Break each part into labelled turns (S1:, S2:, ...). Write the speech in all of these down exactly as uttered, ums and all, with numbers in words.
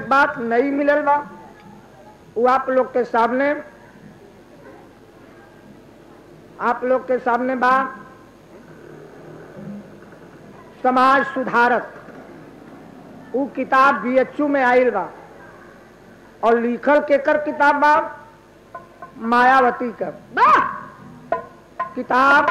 S1: बात नहीं मिलल बा वो आप लोग के सामने आप लोग के सामने बा। समाज सुधारक वो किताब बीएचयू में आयल बा और लिखल केकर किताब बा मायावती का किताब।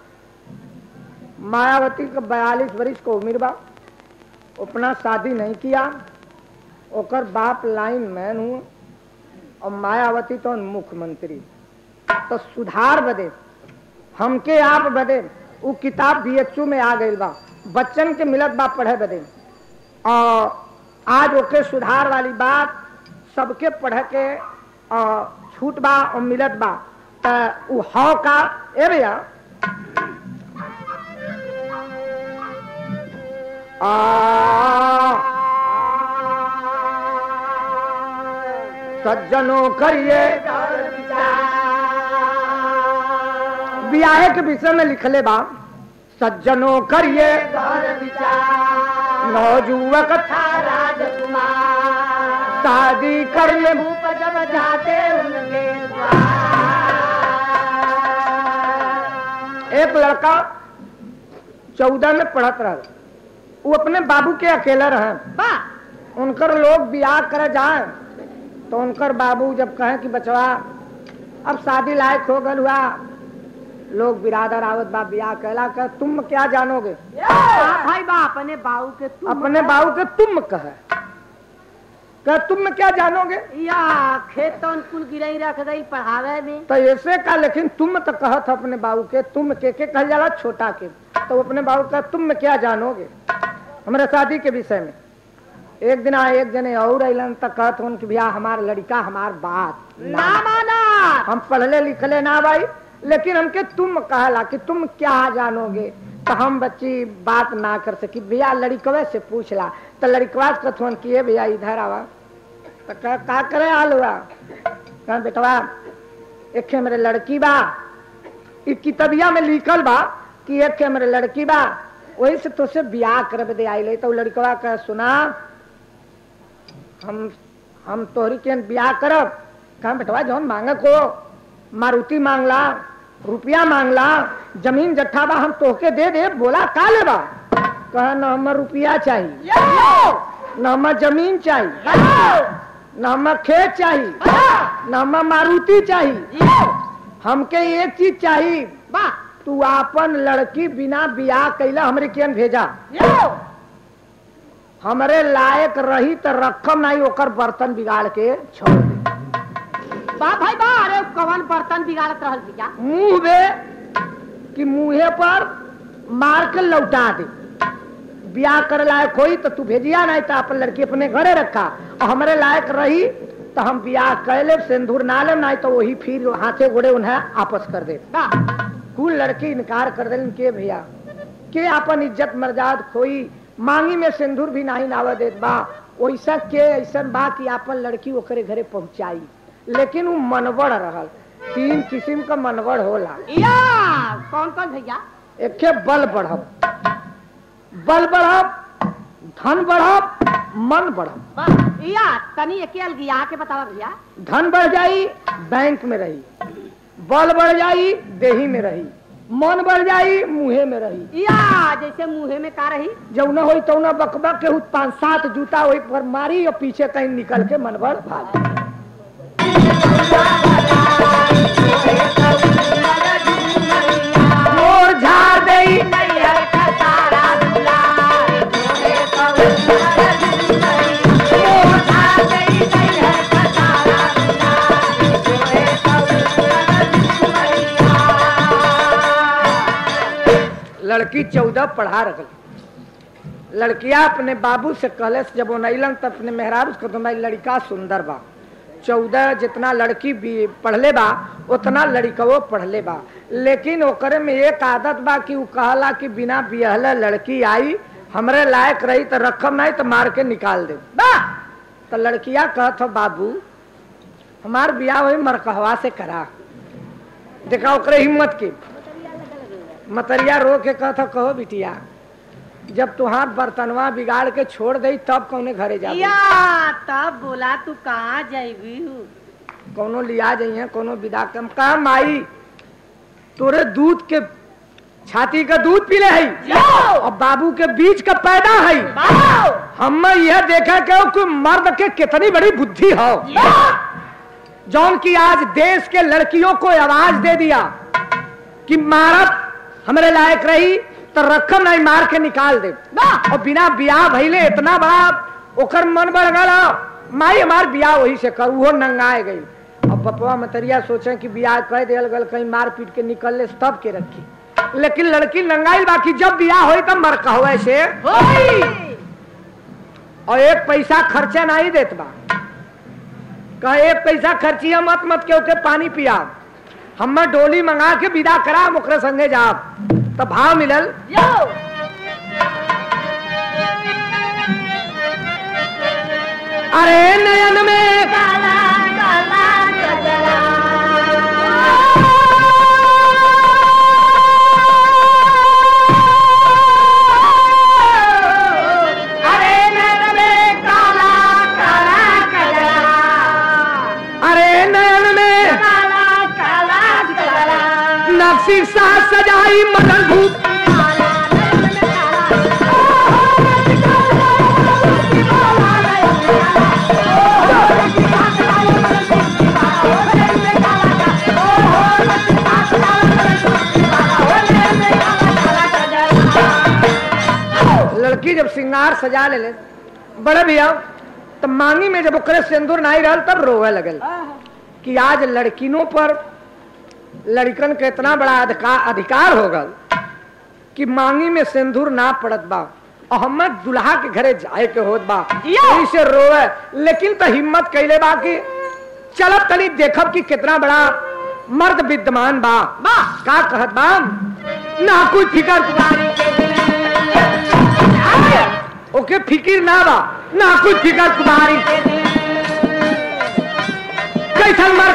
S1: मायावती का बयालीस वर्ष को उम्र बा, अपना शादी नहीं किया, ओकर बाप लाइन मैन हुआ और मायावती तो मुख्यमंत्री। तो सुधार बदे हमके आप बदे वो किताब बीएचयू में आ गई बा, बच्चन के मिलत बा पढ़े बदे। और आज ओके सुधार वाली बात सबके पढ़ के छूट बा और मिलत बा। तो उ हौ का ए भैया सज्जनों करिए ब्याह के विषय में लिखले बा। सज्जनों करिए नौजुवक था राजकुमार, शादी करने भूप जब जाते उनके एक लड़का चौदह में पढ़त रहा, वो अपने बाबू के अकेला रहे। उनकर लोग ब्याह करे जाए तो उनकर बाबू जब कहे कि बचवा अब शादी लायक हो गल हुआ, लोग बिरादर आवत बा ब्याह कहला कर तुम क्या जानोगे
S2: भाई बा अपने बाबू के तुम
S1: अपने बाबू के तुम कहे क्या तुम क्या जानोगे
S2: या खेत कुल गिरई रख गई पढ़ावे में
S1: तो ऐसे का। लेकिन तुम तो कहत अपने बाबू के तुम के के कह जाला छोटा के, तो अपने बाबू का तुम क्या जानोगे हमारे शादी के विषय में। एक दिन आए एक जने और अलन तक कहत उनके भैया हमार लड़का हमार बात
S2: ना माना,
S1: हम पढ़ले लिखले ना भाई, लेकिन हमके तुम कहला कि तुम क्या जानोगे। तो हम बच्ची बात ना कर सकी, भैया लड़कवे से पूछला। तो लड़कवा कथवन किए भैया इधर आवा। तो कह का करे आल हुआ कह बेटवा एक मेरे लड़की बा, इ किताबिया में लिखल बा कि एक मेरे लड़की बा, वही से तुझसे ब्याह कर दे आई। तो लड़कवा कह सुना हम हम तोहरी के ब्याह करब। कहा बेटवा जौन मांगे को मारुति मांगला, रुपया मांगला, जमीन जट्ठा बा हम तोहके दे दे। बोला का लेबा? कहा न हमें रुपया चाहिए, न हमें जमीन चाहिए, न हमें खेत चाहिए, न हमें मारुति चाहिए, हमके एक चीज चाहिए तू अपन लड़की बिना ब्याह कैला हमरे केन भेजा। हमरे लायक रही तो रखम नहीं, ओकर बर्तन बिगाड़ के छोड़ दे।
S2: बा भाई बा अरे कवन बर्तन बिगाड़त रहल भैया?
S1: मुंह बे कि मुंहे पर मार के लौटा दे। ब्याह कर लायक होई तो तू भेजिया, नहीं तो अपन लड़की अपने घरे रखा। और हमारे लायक रही तो हम ब्याह कर ले, सिंदूर ना ले, नहीं तो वही फिर हाथे गोड़े उन्हें आपस कर दे। कुल लड़की इनकार कर दे के भैया के अपन इज्जत मर्याद खोई, मांगी में सिंदूर भी नहीं नावा देत बा। वैसा के ऐसा बा कि अपन लड़की ओकरे घरे पहुंचाई। लेकिन वो मनवड़ रहल, तीन किस्म का मनवड़ होला।
S2: या कौन कौन भैया?
S1: एक बल बढ़ब, बल बढ़ब, धन बढ़ब, मन बढ़ब।
S2: या तनी एक अलगिया के बतावा भैया।
S1: धन बढ़ जाई बैंक में रही, बल बढ़ जाई देही में रही, मन बढ़ जाई मुहे में रही।
S2: या जैसे मुहे में का रही?
S1: जौना होई तौना बकबक के पांच सात जूता वही पर मारी और पीछे कहीं निकल के मनबड़ भाग। मोर झाड़ दई लड़की चौदह पढ़ा रखल। लड़किया अपने बाबू से कहले जब वो नैलन तब अपने मेहरारू को तुम्हारी लड़का सुंदर बा। चौदह जितना लड़की भी पढ़ले बा उतना लड़कवो पढ़ले बा, लेकिन ओकरे में एक आदत बा कि वो कहला कि बिना बिहले लड़की आई हमरे लायक रही तो रखम नहीं तो मार के निकाल दे बा। तो लड़किया कहत हो बाबू हमार ब्याह वही मरकहवा से करा। देखा ओकरे हिम्मत की मतरिया रो के कहत हो कहो बिटिया जब तुहार बर्तनवा बिगाड़ के छोड़ दई तब कौने घरे जा
S2: या तब बोला तू कहाँ जाइबी?
S1: कोनो लिया जाइए कोनो विदा कम का माई तोरे दूध के छाती का दूध पीले है और बाबू के बीच का पैदा है। हम यह देखा क्यों कि मर्द के कितनी बड़ी बुद्धि हो जौन की आज देश के लड़कियों को आवाज दे दिया कि मारत हमारे लायक रही तो रकम नहीं मार के निकाल दे और बिना ब्याह भइले इतना बड़ा ओकर मन बढ़ गया माई हमार ब्याह वही से कर वो नंगाए गई। अब बपवा मतरिया सोचे कि ब्याह कह दिया गल कहीं मार पीट के निकल ले तब के रखी, लेकिन लड़की नंगाई बाकी जब ब्याह हो तब मर कहो ऐसे और एक पैसा खर्चा नहीं देत बा कह एक पैसा खर्चिया मत मत के उके पानी पिया हम डोली मंगा के विदा करा ओकरे संगे जा तब भाव मिलल। अरे नयन में काला काला गजरा अरे नयन में काला काला गजरा अरे नयन में काला काला गजरा नक्शी सा सजाई मदन भूत लड़की जब श्रृंगार सजा ले, ले बड़े भैया तब मांगी में जब ओकरे सिंदूर नहीं रहल तब रोवे लगल कि आज लड़किनों पर लड़कन के इतना बड़ा अधिकार अधिकार हो गल कि मांगी में सिंदूर ना पड़त बा और हम दुल्हा के घरे जाए के होत बा से रोवे, लेकिन तो हिम्मत कैले बा कि चलत तनी देखब कि कितना बड़ा मर्द विद्यमान बा। बा का कहत बा ना कोई फिकर ओके फिकिर ना बा ना कुछ फिकर तुम्हारी कैसन मर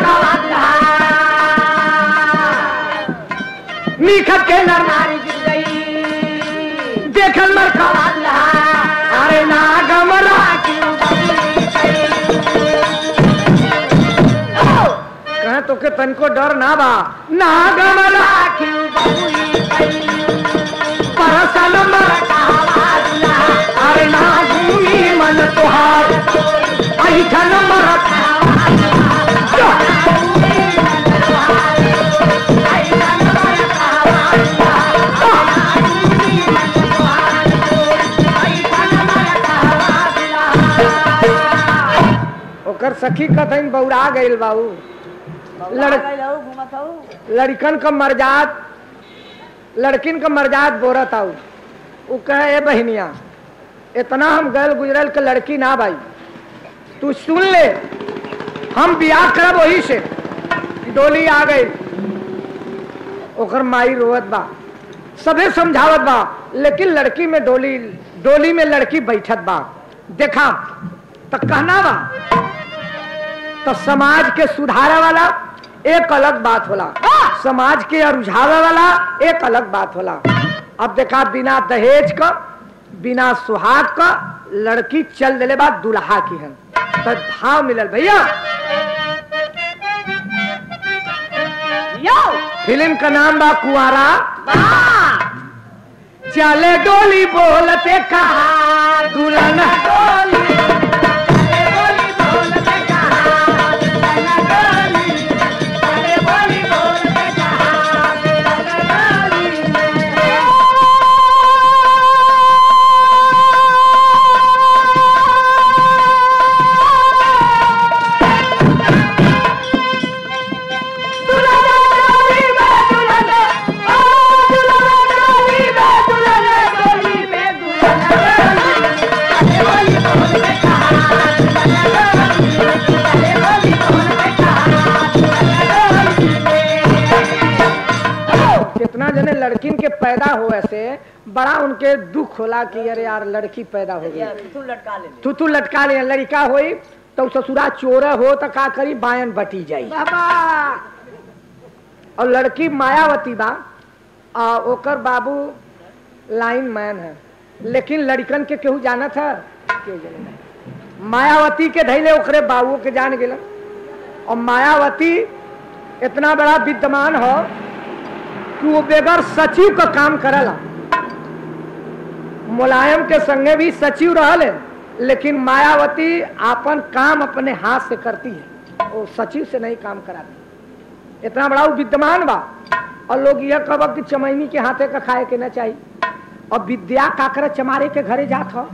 S1: निखत के नर नारी गिर गई देखल मर का अरे ना गमरा कहे तो के तन को डर ना बा ना गमरा परसन मर अरे ना भूमि मन तुहार ऐठन मरत ओकर सखी कथन बौरा गइल बाबू लड़कन का मर्जाद लड़किन का मर्जाद बोरत आऊ उ कहे ए बहनिया इतना हम गल गुजरल के लड़की ना भाई तू सुन ले हम ब्याह करब वही से डोली आ गई ओकर माई रोवत बा सबे समझावत बा लेकिन लड़की में डोली डोली में लड़की बैठत बा देखा तो कहना बा तो समाज के सुधारे वाला एक अलग बात होला समाज के रुझावे वाला एक अलग बात होला। अब देखा बिना दहेज का बिना सुहाग का लड़की चल दिले बाद दुल्हा की है तो भाव मिलल भैया। फिल्म का नाम बा कुआरा चले डोली बोलते कहा दुल्हन डोली लड़किन के पैदा हुए से बड़ा उनके दुख होला कि अरे यार लड़की पैदा हो गई तू तू लटका ले लड़का होई तो ससुरा चोर हो तो का करी बायन बटी जाई और लड़की मायावती बा आ ओकर बाबू लाइन मैन है लेकिन लड़कन के केहू जाना था, केहू जाने नहीं। मायावती के धैले ओकरे बाबू के जान गेला। और मायावती इतना बड़ा विद्यमान हो कि वो बेगर सचिव का काम करला। मुलायम के संगे भी सचिव रहले, लेकिन मायावती अपन काम अपने हाथ से करती है, वो सचिव से नहीं काम कराती। इतना बड़ा विद्यमान बा। और लोग यह कहब कि चमैनी के हाथे का खाए के ना चाहिए। और विद्या काकर चमारे के घरे जात हो,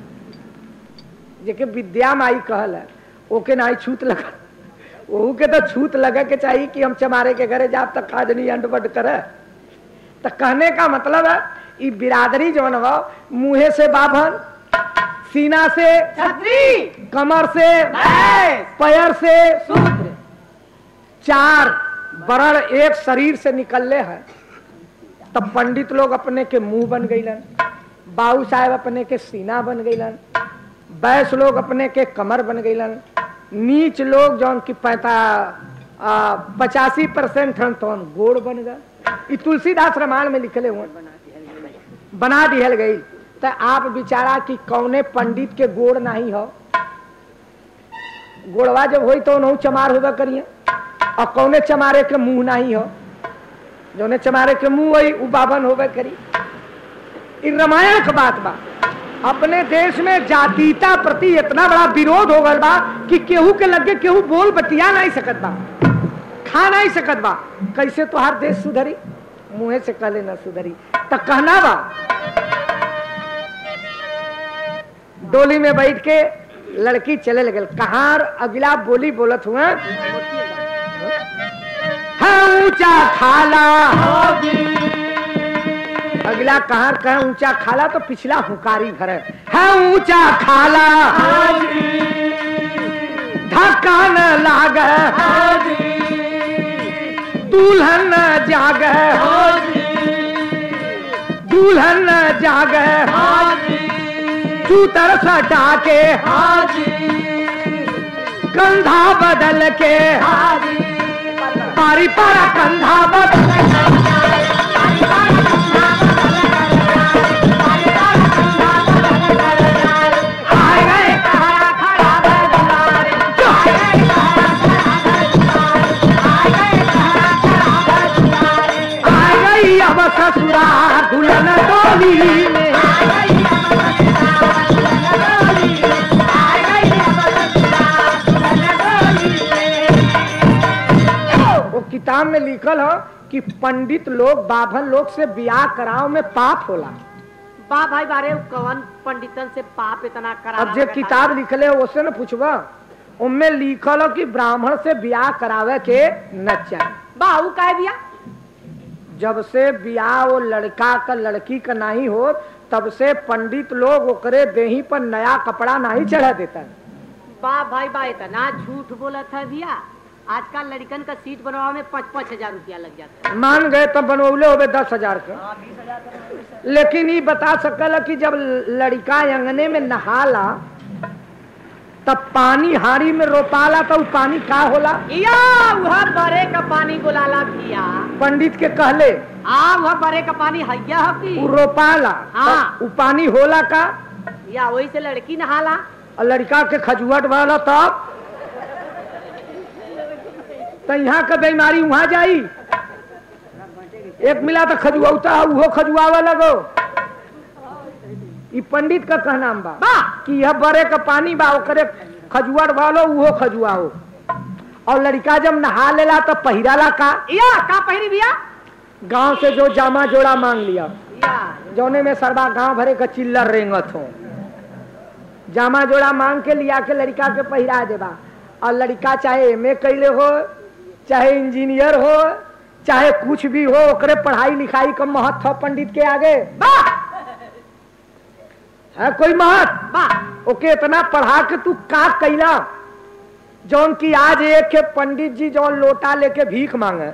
S1: जेके विद्या माई कहल है, ओके ना छूत लगा, वहू के तो छूत लगे के चाहिए कि हम चमारे के घरे जाब तक खाजनी अंडबड करे। तो कहने का मतलब है ई बिरादरी जवन हो, मुंहे से बाभन, सीना से छतरी, कमर से पैर से सूत्र, चार बरण एक शरीर से निकलले हैं। तब पंडित लोग अपने के मुंह बन गईलन, बाबू साहब अपने के सीना बन गईलन, बैस लोग अपने के कमर बन गईलन, नीच लोग जौन की पैता पचासी परसेंट हन तो गोड़ बन गए। तुलसीदास रामायण में लिखले हुए बना दिहल गई। तो आप विचारा कि कौने पंडित के गोड़ नहीं हो, गोड़वा जब होई तो नौ चमार होगा करिए। और कौने चमारे के मुंह नहीं हो, जोने चमारे के मुंह वही उबाबन होगा करी। इन रामायण का बात बा। अपने देश में जातीयता प्रति इतना बड़ा विरोध हो गल बा कि केहू के लगे केहू बोल बतिया नहीं सकत बा, खा नहीं सकत बा। कैसे तोहार देश सुधरी, मुंहे से कहले न सुधरी। तो कहना बा, डोली में बैठ के लड़की चले लगल। कहां अगला बोली बोलत हुआ, है ऊंचा खाला। अगला कहां कह ऊंचा खाला, तो पिछला हुकारी घर है। है ऊंचा खाला धक्का न लाग, दुल्हन जाग, दुल्हन जाग, चूतर सटा के कंधा बदल के, पारी पारा कंधा बदल आए गए आए गई अब ससुरा दुल्हन डोली में। किताब में लिखल हो कि पंडित लोग बाभन लोग से ब्याह कराओ में पाप होला।
S2: बा भाई बारे कवन पंडितन से पाप इतना करा।
S1: अब जो किताब लिखले हो उससे न पूछबा, उनमें लिखल हो कि ब्राह्मण से ब्याह करावे के न चाहिए।
S2: बाहू का बिया,
S1: जब से ब्याह वो लड़का का लड़की का नहीं हो, तब से पंडित लोग ओकरे देही पर नया कपड़ा नहीं चढ़ा देता।
S2: बा भाई बा इतना झूठ बोला था भैया। आजकल लड़कन का सीट बनवा में पाँच पाँच हजार रुपया लग जाता है।
S1: मान गए तब बनवले हो दस हजार का। लेकिन ये बता सकल कि जब लड़का अंगने में नहाला तब पानी हारी में रोपाला तो पानी का होला,
S2: या वह बरे का पानी बुलाला भैया।
S1: पंडित के कहले
S2: आ वह बरे का पानी हैया हकी
S1: रोपाला।
S2: हाँ।
S1: वो पानी होला का,
S2: या वही से लड़की नहाला।
S1: और लड़का के खजुआट वाला तब तो यहाँ का बीमारी वहां जाई। एक मिला तो खजुआता है, वो खजुआवा लगो। ये पंडित का कहना बा, बा कि यह बरे का पानी बा ओकरे खजुआट वालो वो खजुआओ। और लड़का जब नहा लेला तो पहिराला का,
S2: या का पहिरी भैया।
S1: गांव से जो जामा जोड़ा मांग लिया,
S2: या
S1: जौने में सरबा गांव भरे का चिल्लर रेंगत हो, जामा जोड़ा मांग के लिया के लड़का के पहिरा देबा। और लड़का चाहे एम ए कैले हो, चाहे इंजीनियर हो, चाहे कुछ भी हो, ओकरे पढ़ाई लिखाई का महत्व हो पंडित के आगे है कोई महत्व। ओके इतना पढ़ा के तू का कैला, जौन की आज एक के पंडित जी जौन लोटा लेके भीख मांगे,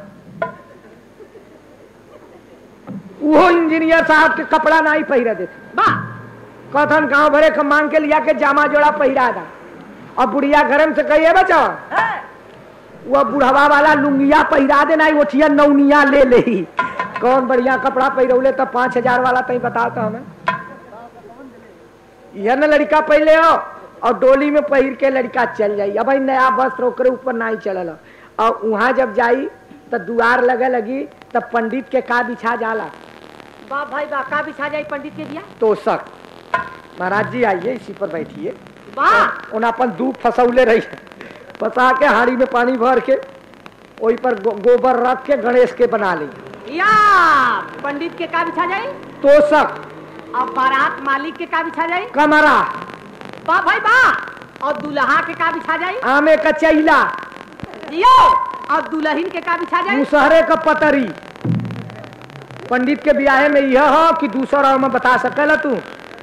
S1: वो इंजीनियर साहब के कपड़ा नहीं पहिरा देते। कथन गांव भरे का मांग के लिया के जामा जोड़ा पहिरा दा। और बुढ़िया घरम से कहिए बचा वो बुढ़वा वाला लुंगिया पहिरा देना, ओठिया नौनिया ले ले। कौन बढ़िया कपड़ा पहिरौले तो पांच हजार वाला तई बताता हमें। यह न लड़का पहले आओ और डोली में पहिर के लड़का चल जाई। अब नया वस्त्र ओकरे ऊपर नहीं चलल और वहां जब जाई तो दुआर लगे लगी तब पंडित के का बिछा जाला।
S2: वाह भाई वाह, का बिछा जाई पंडित के दिया?
S1: तोशक। महाराज जी आइए, इसी पर बैठिए।
S2: वाह,
S1: उन अपन दूध फसौले रही फंसा के हाड़ी में पानी भर के वही पर गो, गोबर रख के गणेश के बना ली।
S2: या पंडित के का बिछा जाई?
S1: तोशक।
S2: और बारात मालिक के का बिछा जाई?
S1: कमरा।
S2: वाह भाई वाह। और दुल्हा के का बिछा जाई?
S1: आमे का चैला।
S2: जियो। और दुल्हन के का बिछा जाई?
S1: मुसहरे का पतरी। पंडित के ब्याह में यह हो कि दूसरा और में बता सकेला तू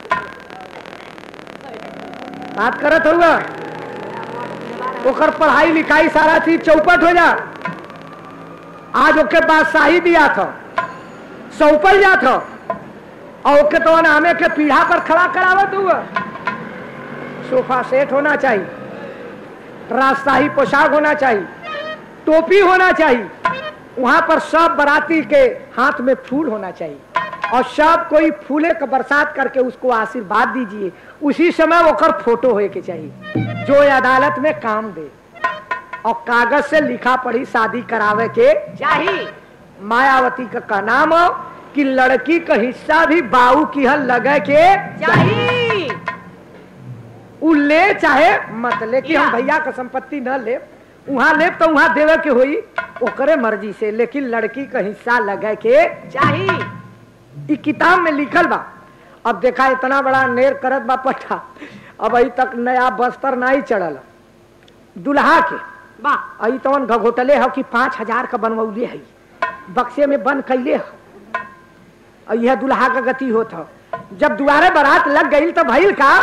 S1: बात करत होगा। ओकर पढ़ाई लिखाई सारा चीज चौपट हो जा। आज ओके बादशाही दिया था, सौंपल जा था और ओके तो आमे के पीढ़ा पर खड़ा करावत हुआ। सोफा सेट होना चाहिए, राजशाही पोशाक होना चाहिए, टोपी होना चाहिए, वहां पर सब बाराती के हाथ में फूल होना चाहिए और सब कोई फूले का बरसात करके उसको आशीर्वाद दीजिए। उसी समय ओकर फोटो होए के चाहिए जो अदालत में काम दे और कागज से लिखा पढ़ी शादी करावे के
S2: चाहिए।
S1: मायावती का, का नाम हो कि लड़की का हिस्सा भी बाऊ की हल लगे के
S2: चाहिए।
S1: उ ले चाहे मत ले कि हम भैया का संपत्ति न ले, वहां ले तो वहां देवे के होई ओकरे मर्जी से, लेकिन लड़की का हिस्सा लगे के
S2: चाहिए।
S1: ई किताब में लिखल बा। अब देखा इतना बड़ा नेर करत बा पट्टा, अब अभी तक नया बस्तर नहीं चढ़ल दुल्हा के।
S2: वाह,
S1: अभी तो घघोटले हो कि पांच हजार का बनवौले है, बक्से में बंद कैले हो और यह दुल्हा का गति होत हो। जब दुआरे बारात लग गई तो भइल का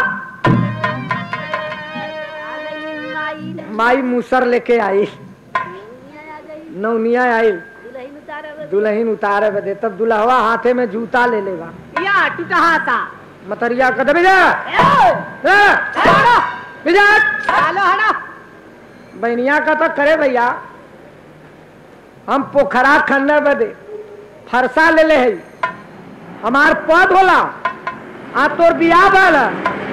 S1: माई मूसर लेके आई, नौनिया आई, दुल्हन उतारे बदे। तब दुल्हवा हाथे में जूता ले लेगा
S2: या टूटा था
S1: मतरिया कदम बहनिया का तो करे भैया हम पोखरा खंडर बदे फरसा ले ले है, हमार पद होला आ तोर बियाह वाला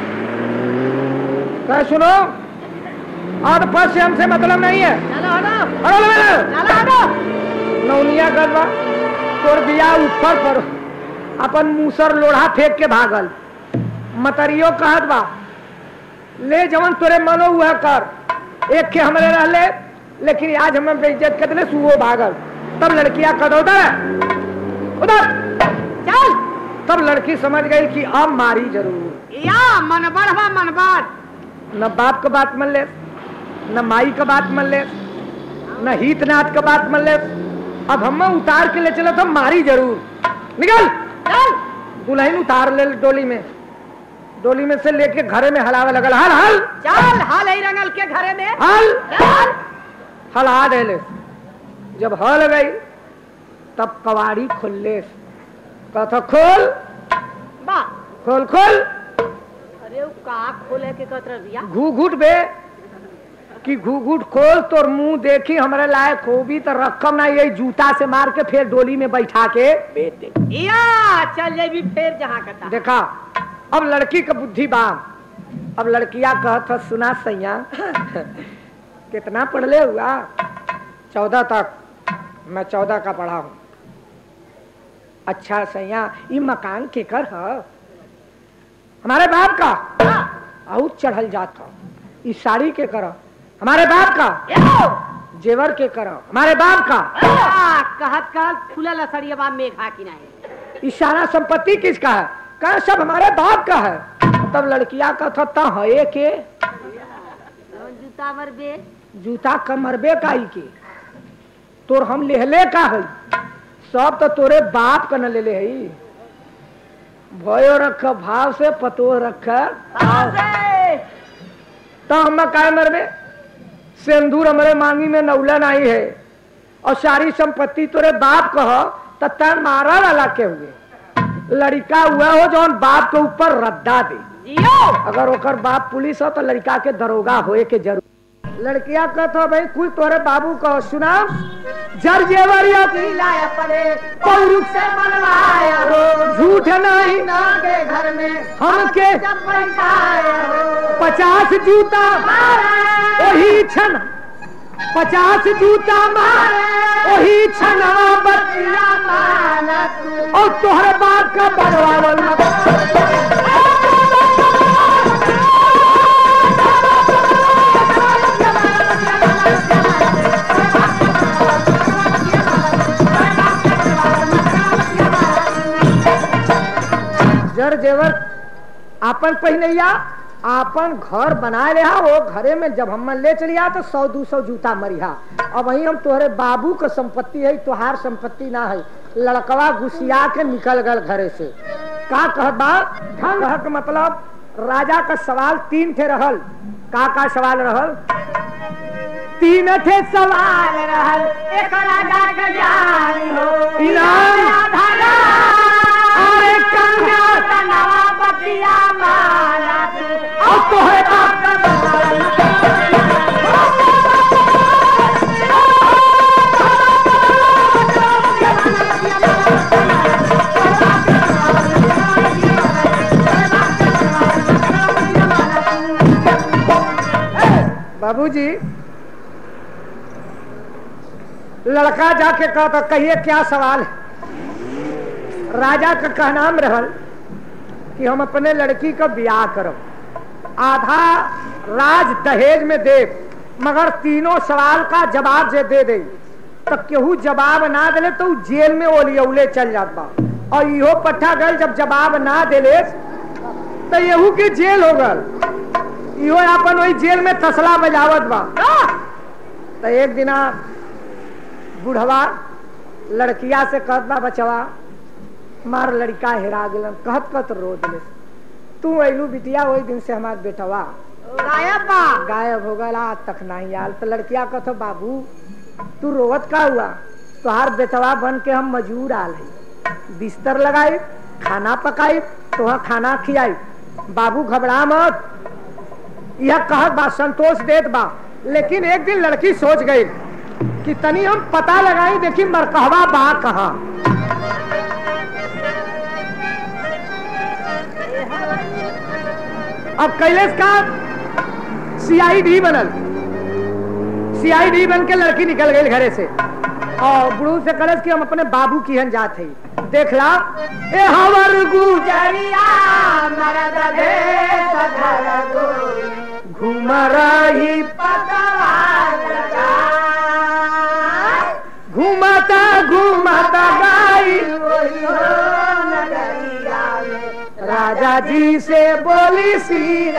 S1: कह सुनो और पद से हमसे मतलब नहीं है।
S2: चलो हटो,
S1: हटो
S2: चलो हटो।
S1: नौनिया गलबा तोर बियाह ऊपर पर अपन मूसर लोढ़ा फेंक के भागल। मतरियो कहत बा ले जवन तोरे मनो हुआ कर, एक के हमरे रहले लेकिन आज हमें बेइज्जत कर दिले, सुओ भागल। तब लड़कियां कद उधर उधर
S2: चल।
S1: तब लड़की समझ गई कि अब मारी जरूर।
S2: या मनबर बा मनबर।
S1: न बाप का बात मान ले, न माई का बात मान ले, न हितनाथ का बात मान ले। अब हम उतार के ले चलो तो मारी जरूर। निकल
S2: चल।
S1: दुल्हन उतार ले डोली में, डोली में से लेके घरे में हलावे लगल। हल हल
S2: चल हल ही रंगल के घरे में
S1: हल
S2: चल।
S1: हला दे ले। जब हल गई तब कवाड़ी खोल ले, कथा खोल
S2: बा
S1: खोल खोल।
S2: अरे वो का खोले के कतर दिया?
S1: घू घूट बे कि घू घूट खोल तोर मुंह देखी हमारे लायक हो भी तो रकम ना यही जूता से मार के फिर डोली में बैठा के बेच दे।
S2: या चल जाबी फिर जहाँ कता।
S1: देखा अब लड़की का बुद्धि बाम। अब लड़किया कहत सुना सैया कितना पढ़ले हुआ? चौदह तक। मैं चौदह का पढ़ा हूँ। अच्छा सैया ये मकान केकर है? हमारे बाप का। और चढ़ल जात हो। ये साड़ी के करो हमारे बाप का, जेवर के करो हमारे बाप का।
S2: कहत कहत खुला लसड़िया बा मेघा की नहीं।
S1: ये सारा संपत्ति किसका है? कहा सब हमारे बाप का है। तब लड़किया का था है के
S2: जूता मरबे,
S1: जूता कमरबे का ही के तोर हम लेहले का है, सब तो तोरे बाप का न ले ले है। भयो रख भाव से पतो रख तो हम काय मरबे? सिंदूर हमारे मांगी में नौला नहीं है और सारी संपत्ति तोरे बाप कह तो तय मारा वाला के हुए। लड़का हुआ हो जो बाप के ऊपर रद्दा दे। अगर ओकर बाप पुलिस हो तो लड़का के दरोगा होए के जरूर। लड़किया कहता भाई कुल तोरे बाबू कहो सुना जर जेवरिया
S2: लाया पड़े
S1: कोई रुख
S2: से मनवाया हो
S1: झूठ नहीं
S2: नागे घर में
S1: हमके
S2: जब बैठाया हो
S1: पचास जूता वही क्षण पचास जूता मारे वही क्षणवा बतिया
S2: माना तू
S1: और तोहरे बाप का बड़वावल जर जेवर आपन पहिनैया आपन घर बनाए रहा वो घरे में जब हम ले चलिया तो सौ दो सौ जूता मरिहा। अब वही हम तोहरे बाबू का संपत्ति है तोहार संपत्ति ना है। लड़कवा घुसिया के निकल गल घरे से का कहत बा ढंग हक मतलब राजा का सवाल तीन थे रहल। का का सवाल रहल? तीन थे सवाल रहल।
S2: एक राजा का ज्ञानी हो
S1: इनाम
S2: अरे कन्या तनवा बतिया माना तू
S1: और तोहरे बाप का बाबूजी लड़का जाके कहता कहिए क्या सवाल है? राजा का कहनाम रहल कि हम अपने लड़की का ब्याह करब आधा राज दहेज में दे मगर तीनों सवाल का जवाब जे दे दे तो केहू जवाब ना दिले तो जेल में ओलियौले चल जात बा। और इहो पट्टा गल जब जवाब ना दिले तो यहू के जेल हो गल। इहो अपन वही जेल में तसला बजावत बा। तो एक दिना बुढ़वा लड़किया से कहत बा बचवा मार लड़का हेरा गेलन कहत कहत रो दिले तू अइलू बिटिया वही दिन से हमार बेटवा
S2: गायब बा
S1: गायब हो गला आज तक नहीं आल। तो लड़किया कहत बाबू तू रोवत का हुआ? तुहार बेटवा बन के हम मजूर आल है बिस्तर लगाई खाना पकाई तुहा खाना खियाई बाबू घबरा मत यह कहत बा संतोष देत बा। लेकिन एक दिन लड़की सोच गई कि तनी हम पता लगाई देखी मरकहवा बा कहाँ। अब कैलेश का सीआईडी बनल सीआईडी बन के लड़की निकल गई घरे से और बुढ़ू से कलश कि हम अपने बाबू की हन जात है देख ला ए हवर गुजरिया
S2: मरद भेष धर गोरी
S1: घूम रही
S2: पतवार लगाए
S1: घूमता घूमता गाई
S2: वही हो नगरिया में
S1: राजा जी से बोली सी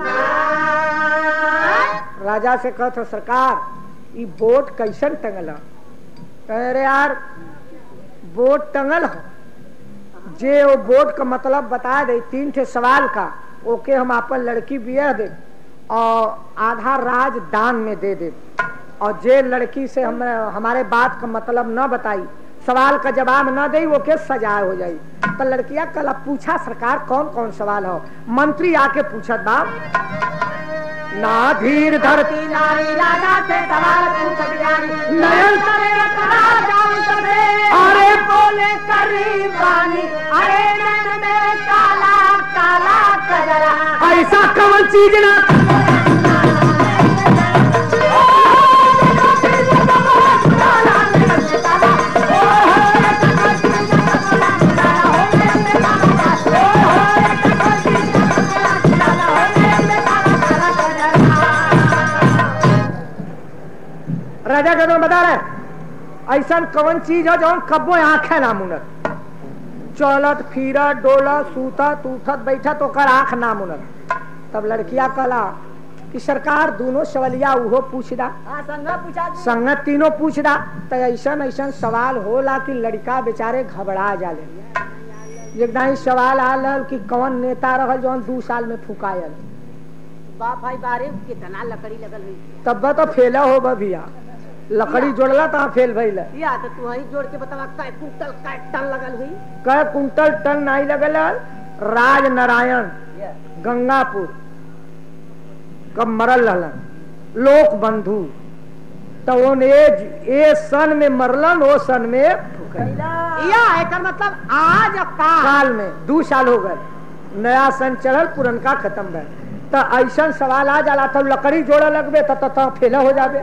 S1: राजा से कहत सरकार ई बोट कैसन टंगल है? कह रे यार बोट टंगल हो जे वो बोट का मतलब बता दे तीन ठे सवाल का ओके हम अपन लड़की बिया दे और आधा राज दान में दे दे और जे लड़की से हम हमारे बात का मतलब न बताई सवाल का जवाब न दे वो के सजा हो जाई। तो लड़किया कल पूछा सरकार कौन कौन सवाल हो? मंत्री आके पूछत बा ना धीर धरती
S2: नारी राजा से सवाल पूछत जानी
S1: नयन
S2: करे करा जाऊं तबे
S1: अरे
S2: बोले करी बानी अरे नैन में काला काला कजरा
S1: ऐसा कौन चीज ना राजा का बता रहे ऐसा कौन चीज है जो कब्बो आंखें ना मुनत चलत फिरत डोलत सूतत उठत बैठत ओकर आंख ना मुनत। तब लड़किया कहला कि सरकार दोनों सवालिया उहो पूछ दा संगत तीनों पूछ दा। तो ऐसा ऐसा सवाल होला कि लड़का बेचारे घबरा जाले। एक दाई सवाल आल कि कौन नेता रहल जौन दू साल में फुकायल
S2: बाप भाई बारे कितना लकड़ी लगल हुई
S1: तब तो फेला हो भैया लकड़ी जोड़ला तो फेल भइल
S2: या तो तू ही जोड़ के बतावा काय कुंटल काय टन लगल हुई
S1: कै कुंटल टन नहीं लगल। राज नारायण गंगापुर कब मरल रहलन लोक बंधु तो वो ने ए सन में मरलन, वो सन में
S2: या एकर मतलब आज और काल
S1: साल में दो साल हो गए, नया सन चढ़ल पुरनका खत्म भे। तो ऐसा सवाल आ जाला तो लकड़ी जोड़ा लगबे तो तो फेला हो जाबे,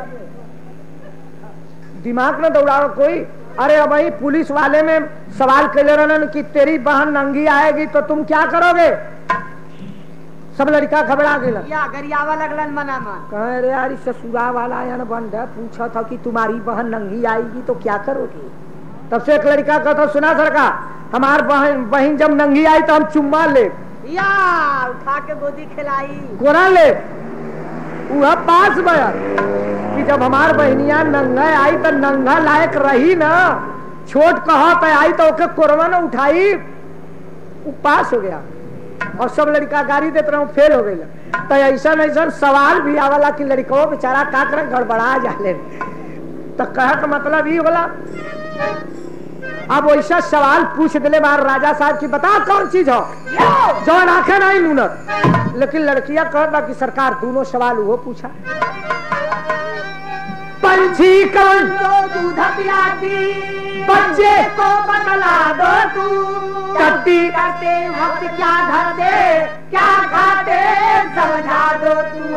S1: दिमाग न दौड़ाओ कोई। अरे अब वही पुलिस वाले में सवाल कैले रहन कि तेरी बहन नंगी आएगी तो तुम क्या करोगे, सब लड़का घबरा गए।
S2: या गरियावा लगलन मना मन
S1: कहे रे यार ससुरा वाला या बंद है, पूछा था कि तुम्हारी बहन नंगी आएगी तो क्या करोगे। तब से एक लड़का कहता सुना सरकार, हमार बहन बहन जब नंगी आई तो हम चुम्मा ले,
S2: या उठा के गोदी खिलाई,
S1: कोरा ले। वह पास बया कि जब हमार बहनिया नंगा आई तो नंगा लायक रही ना, छोट कहा तो आई तो ओके कोरवा न उठाई, वो पास हो गया। और सब लड़का गाड़ी देते रहो फेल हो गई। तो ऐसा ऐसा सवाल भी आवाला कि लड़को बेचारा का करे गड़बड़ा जाले। तो कह का मतलब ये बोला, अब वैसा सवाल पूछ दिले बार राजा साहब की बता कौन चीज हो जो आंखें नहीं नूनत। लेकिन लड़कियां कहता कि सरकार दोनों सवाल वो पूछा, पंछी कौन
S2: दूध पिलाती,
S1: बच्चे
S2: को बतला दो तू,
S1: कट्टी
S2: करते वक्त क्या धरते क्या खाते समझा दो तुम।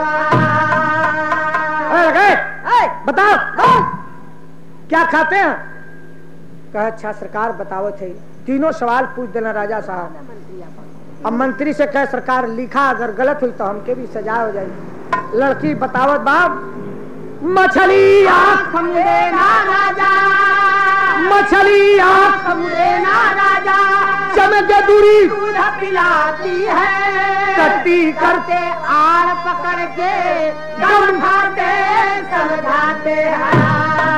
S1: बताओ क्या खाते हैं। कहा अच्छा सरकार बताओ थे। तीनों सवाल पूछ देना राजा साहब। अब मंत्री से कह सरकार लिखा अगर गलत हुई तो हमके भी सजा हो जाएगी। लड़की बतावत बाप, मछली आँख
S2: देना राजा,
S1: मछली आँख
S2: देना राजा,
S1: चमके दूरी
S2: दूध पिलाती है,
S1: कट्टी
S2: करते आड़ पकड़ के दम खाते समझाते हैं।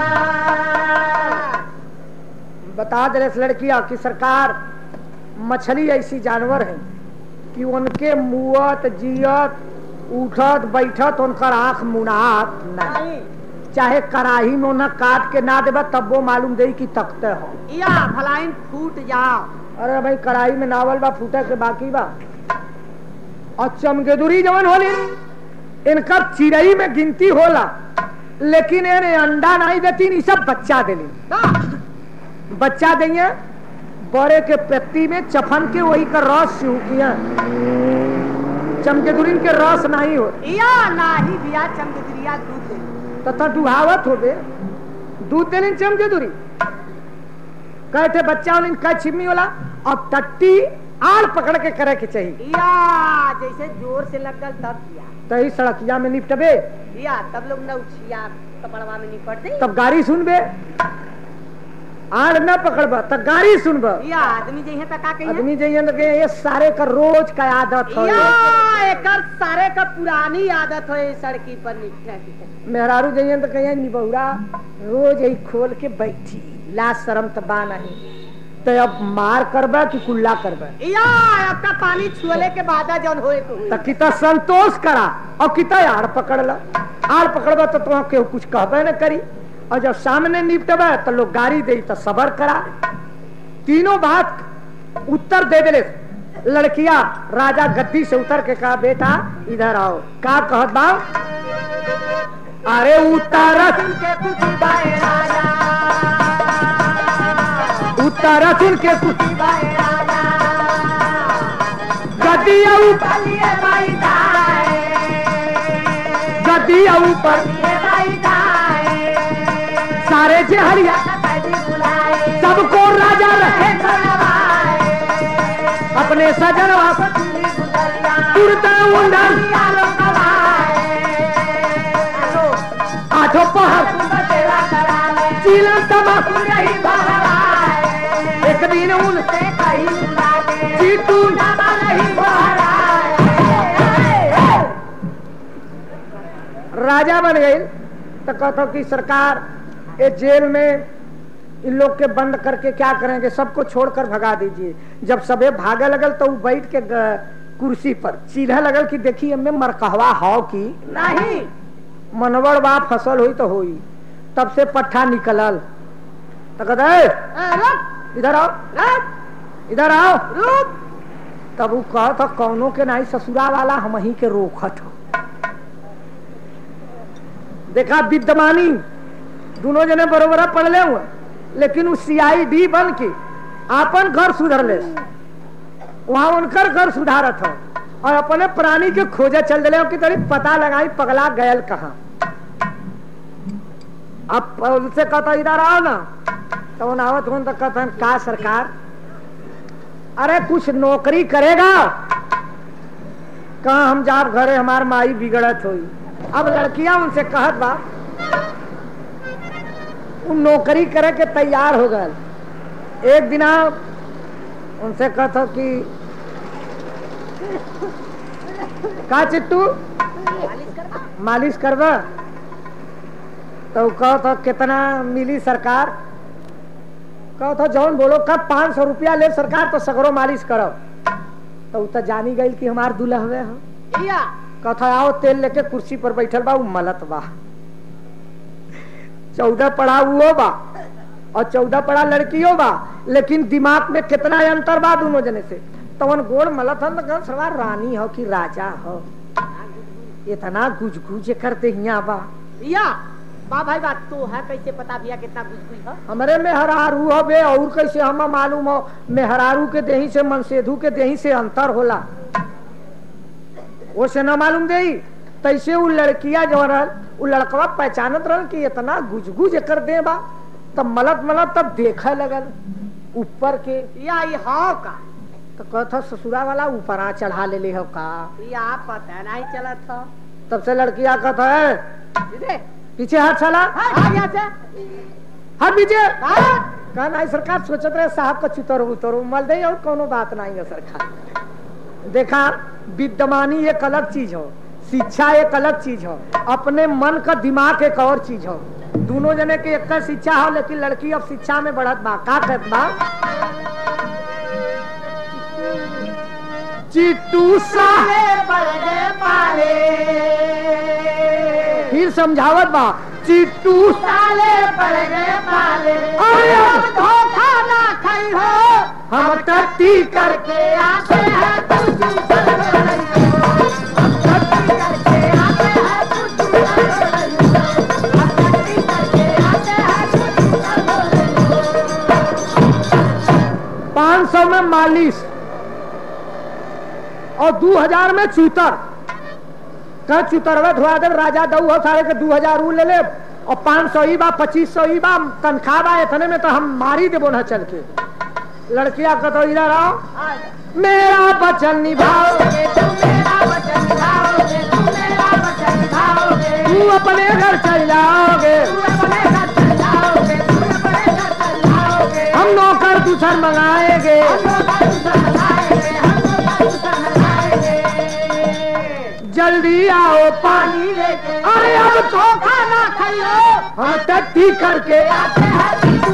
S1: बता दे लड़कियां कि सरकार मछली ऐसी जानवर है कि उनके मुआत जियत उठत बैठत उनकर आंख मुनात नहीं, चाहे कराही में न काट के ना देबा तब वो मालूम दे कि तकते हो
S2: या भलाइन फूट जाओ।
S1: अरे भाई कढ़ाई में नावल बा फूटे के बाकी बा। और चमगेदुरी जवन होली इनका चिड़ई में गिनती होला, लेकिन इन्हें अंडा नहीं देती, सब बच्चा देली। बच्चा देंगे बड़े के पत्ती में चफन के वही का रस सिहुकिया, चमगेदुरी के रस नहीं हो
S2: या नाही दिया चमगेदुरिया दूध दे
S1: तथा दुहावत हो बे दूध देने चमगेदुरी कहते बच्चा का छिमी होला। और टट्टी आड़ पकड़ के करे के चाहिए,
S2: या जैसे जोर से लग गल तब किया
S1: तही सड़किया में निपटबे,
S2: या तब लोग न उछिया कपड़वा में निपट दे,
S1: तब गाड़ी सुनबे। आड़ न पकड़बा तब गाड़ी सुनबा।
S2: या आदमी जइहे त का कहिए,
S1: आदमी जइहे त ये सारे का रोज का आदत है,
S2: या एकर सारे का पुरानी आदत है सड़की पर निकले की।
S1: मेहरारू जइहे त कहिए निबहुरा रोज यही खोल के बैठी, ला शर्म त बा नहीं, तो अब मार करबा कि कुल्ला करबा।
S2: या आपका पानी छुअले के बाद जौन होए तो होए।
S1: त किता संतोष करा और किता आड़ पकड़ ला। आड़ पकड़बा तो तुम केहू कुछ कहबे न करी, और जब सामने निपटबा तो लोग गाड़ी दे तो सबर करा। तीनों बात उत्तर दे दे। लड़कियां राजा गद्दी से उतर के कहा बेटा इधर आओ। का कहत बा, अरे उतारा
S2: सुन के कुछ बाए राजा,
S1: उतारा सुन के कुछ
S2: बाए राजा,
S1: गद्दिया ऊपर
S2: बलिए बाई दाए,
S1: गद्दिया ऊपर
S2: बलिए बाई दाए,
S1: सारे जहरिया
S2: कैदी बुलाए,
S1: सबको राजा रहे
S2: करवाए,
S1: अपने सजन
S2: चुनी गुजरिया,
S1: उड़ता उंडन
S2: यालो कवाए,
S1: आठों पहर
S2: तेरा कराले,
S1: चीलन तमाकू
S2: नहीं बहराए,
S1: एक दिन उनसे
S2: से कहीं बुलाए,
S1: चीटू
S2: नामा नहीं बहराए।
S1: राजा बन गई। तो कहता कि सरकार ये जेल में इन लोग के बंद करके क्या करेंगे, सबको छोड़कर भगा दीजिए। जब सबे भागे लगल तो वो बैठ के कुर्सी पर सीधा लगल कि देखिए हमें मरकहवा हो की
S2: नहीं,
S1: मनवड़ बा फसल हुई तो हुई। तब से पट्ठा निकलल तो कहते इधर आओ इधर आओ। तब वो कहा था कौनों के नहीं ससुरा वाला हम ही के रोकत हो। देखा विद्यमानी दोनों जने बरोबर पढ़ले हुए, लेकिन उस सी आई डी बन के आपन घर सुधर ले, वहां उनकर घर सुधारत हो और अपने प्राणी के खोजे चल दिले कि तरी पता लगाई पगला गयल कहाँ। अब उनसे कहता इधर आओ ना, तो उन आवत हो तो कहता का सरकार, अरे कुछ नौकरी करेगा, कहा हम जाब घरे हमार माई बिगड़त हुई। अब लड़कियां उनसे कहत बा, उन नौकरी करे के तैयार हो गए। एक दिन उनसे कहता कि का चिट्टू मालिश करवा, तो कहता कितना मिली सरकार, कहता जौन बोलो कब पाँच सौ रुपया ले सरकार तो सगरो मालिश करो। तो तो जानी गई कि हमार दुल्हवे हो, कथा आओ तेल लेके कुर्सी पर बैठल बा, मलत बा, चौदह पढ़ा हुओ बा और चौदह पढ़ा लड़कियों बा, लेकिन दिमाग में कितना अंतर बा दोनों जने से। तो वन गोड़ मलत हन तो सवार रानी हो कि राजा हो, इतना गुज गुज करते हिया बा
S2: या बा भाई बात तो है, कैसे पता भैया कितना गुज गुज है?
S1: हमारे मेहरारू हो बे, और कैसे हम मालूम हो? मेहरारू के देही से मनसेधु के देही से अंतर होला, वो से न मालूम दे। तैसे वो लड़किया जो रहल, वो लड़कवा पहचानत रहल कि इतना गुज गुज कर दे बा, तब मलत मलत तब देखे लगल ऊपर के,
S2: या ये हो का
S1: तो कहता ससुरा वाला ऊपरा चढ़ा ले ले हो का,
S2: या पता नहीं चला था।
S1: तब से लड़किया कहता है पीछे हाथ चला, हाथ पीछे कहा नहीं सरकार, सोचत रहे साहब का चुतरो उतरो मल दे और कोनो बात नहीं है सरकार। देखा विद्यमानी एक अलग चीज हो, शिक्षा एक अलग चीज हो, अपने मन का दिमाग एक और चीज हो। दोनों जने के एक शिक्षा हो, लेकिन लड़की अब शिक्षा में बढ़त बा, का कहत बा चिट्टू साले बड़े पाले, फिर समझावत बा चिट्टू साले बड़े पाले, अरे अब धोखा ना खाई हो, हम टट्टी करके आते हैं पाँच सौ में मालिश और दो हजार में चूतर, का चुतरवा धुआ दे राजा दऊ हो सारे के दो हजार ऊ ले ले और पाँच सौ ई बा पच्चीस सौ ई बा तनख्वाह बा, इतने में तो हम मारी देबो ना चल के। लड़कियां कतो इधर आओ, मेरा वचन निभाओगे तुम, मेरा वचन निभाओगे तुम, मेरा वचन निभाओगे, तू अपने घर चल जाओगे, तू अपने घर चल जाओगे, तू अपने घर चल जाओगे, हम नौकर दूसर मंगाएंगे, हम नौकर दूसर मंगाएंगे, हम नौकर दूसर मंगाएंगे, जल्दी आओ पानी लेके, अरे अब धोखा ना खाइयो, हम टट्टी करके आते हैं।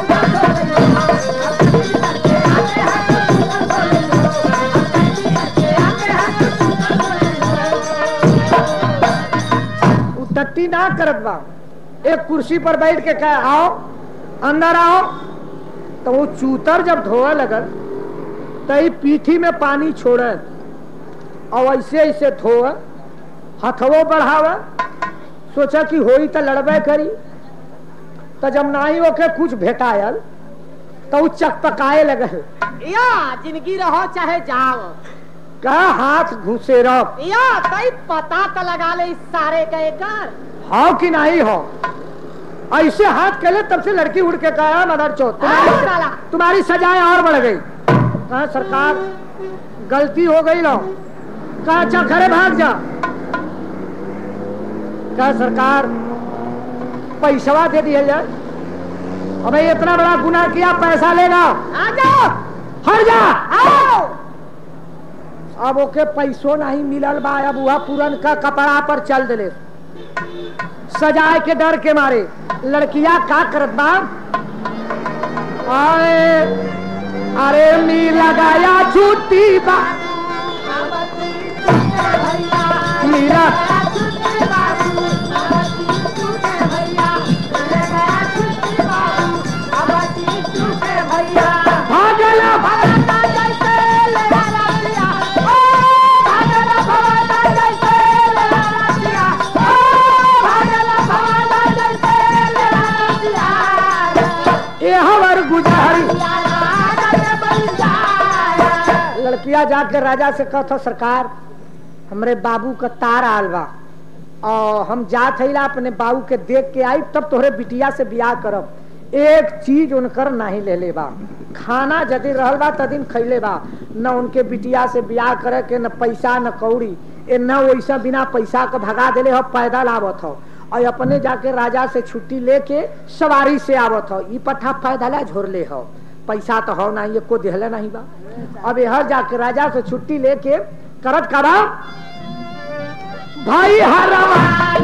S1: टट्टी ना करत बा, एक कुर्सी पर बैठ के कहे आओ अंदर आओ, तो वो चूतर जब धोए लगल तो पीठी में पानी छोड़े और ऐसे ऐसे धोए, हथवो बढ़ावे, सोचा कि होई तो लड़बे करी, तो जब नहीं होके कुछ भेटायल तो वो चकपकाए लगल,
S2: या जिंदगी रहो चाहे जाओ,
S1: कहा हाथ घुसे रहो,
S2: या कई पता तो लगा ले इस सारे का एकर
S1: हो कि नहीं हो। ऐसे हाथ के ले तब से लड़की उड़ के कहा मदर चो तुम्हारी, तुम्हारी सजाएं और बढ़ गई। कहा सरकार गलती हो गई लो, कहा अच्छा घरे भाग जा, कहा सरकार पैसा दे दिया जाए, अबे इतना बड़ा गुनाह किया पैसा लेगा,
S2: आ जाओ
S1: हट जा
S2: आओ।
S1: अब ओके पैसों नहीं मिलल बा, अब वह पूरन का कपड़ा पर चल दिले सजाए के डर के मारे। लड़कियां का करत बा, अरे अरे मी लगाया छुट्टी बा, मीरा भागला भागला जैसे ले रसिया, ओ भागला भागला जैसे ले रसिया, ओ भागला भागला जैसे ले रसिया, लड़किया जाके राजा से कहत सरकार हमरे बाबू का तार आल बा और हम जात हैला अपने बाबू के देख के आई तब तोहरे बिटिया से बियाह करब। एक चीज उनकर नहीं ले ले बा, खाना जदि रहल बा तदिन खैले बा, न उनके बिटिया से बियाह करे के न पैसा न कौड़ी, ए न वैसा बिना पैसा के भगा देले हो, पैदल आवत हो और अपने जाके राजा से छुट्टी लेके सवारी से आवत हो। ई पट्ठा पैदल झोरले हो, पैसा तो हो नहीं, एको देहले नहीं बा। अब हर जाके राजा से छुट्टी लेके करत करा भाई हरवा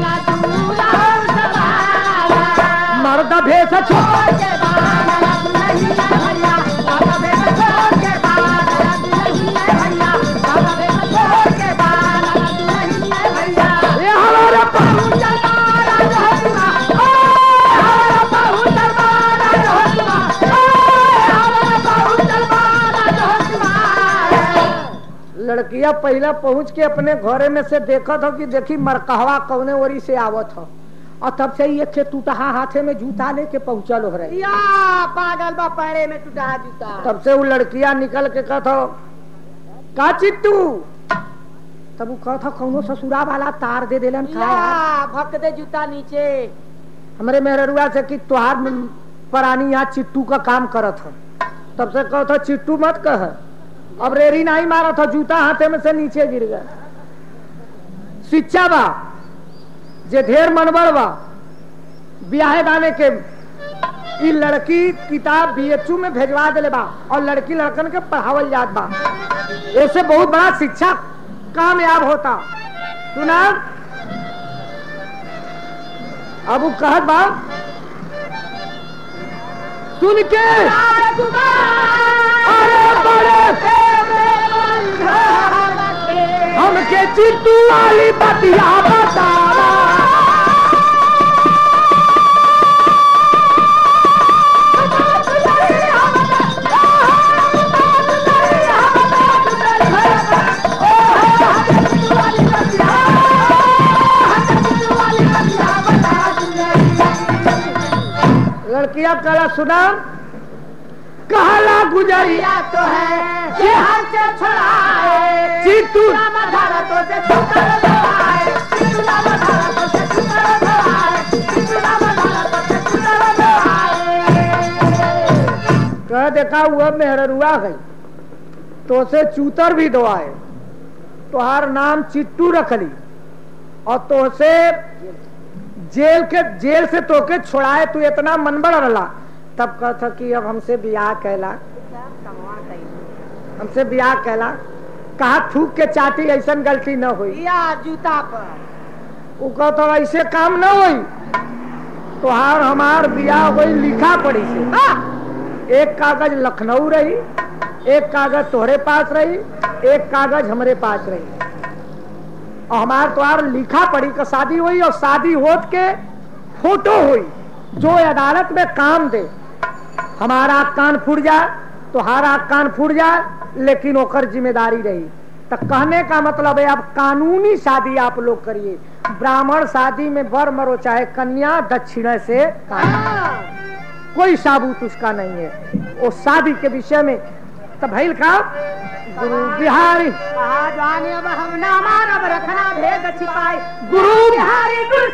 S1: मर्द भेष छोड़ के लड़किया पहला पहुंच के अपने घरे में से देखत हो कि देखी मरकहवा कौने ओरी से आवत हो और तब से ये टूटहा हाथे में जूता लेके पहुंचल हो रहे
S2: या पागल बा पैरे में टूटा जूता।
S1: तब से वो लड़किया निकल के कहत हो का चिट्टू, तब वो कहत हो कौनो ससुरा वाला तार दे देलन
S2: या भक दे जूता नीचे।
S1: हमरे मेहरुआ से कि तुहार परानी यहाँ चिट्टू का काम करत हो, तब से कहत हो चिट्टू मत कह, अब रेरी नहीं मारा था, जूता हाथे में से नीचे गिर गया। शिक्षा बा जे ढेर मनबड़ बा ब्याहे दाने के ई लड़की किताब बीएचयू में भेजवा देले बा और लड़की लड़कन के पढ़ावल जात बा, ऐसे बहुत बड़ा शिक्षा कामयाब होता। सुना अब वो कहत बा सुन के अरे बड़े हमके चिट्टू वाली बतिया बतावा, लड़किया कला सुना कहला गुजरिया तो है कि हाथ से छुड़ाए चिट्टू तो से कह देखा हुआ मेहरुआ गई तो से चूतर भी दवाए, तुहार नाम चिट्टू रखली और तो से जेल के जेल से तोके छोड़ाए, तू इतना मनबड़ रला। तब कहता कि अब हमसे बियाह कहला, हमसे बियाह कहला, कहा थूक के चाटी ऐसा गलती न हुई
S2: या जूता पर।
S1: वो कहता ऐसे काम न हुई, तुहार हमार बियाह हुई लिखा पड़ी से। एक कागज लखनऊ रही, एक कागज तोहरे पास रही, एक कागज हमारे पास रही और हमार तुहार लिखा पड़ी का शादी हुई और शादी होत के फोटो हुई जो अदालत में काम दे। हमारा कान फूट जाए तुहारा कान फूट जाए लेकिन ओकर जिम्मेदारी रही। तो कहने का मतलब है अब कानूनी शादी आप लोग करिए, ब्राह्मण शादी में वर मरो चाहे कन्या दक्षिण से कोई साबूत उसका नहीं है। वो शादी के विषय में तो भैल का गुरु बिहारी
S2: जाने अब हम ना मानव रखना भेद छिपाए,
S1: गुरु
S2: बिहारी गुरु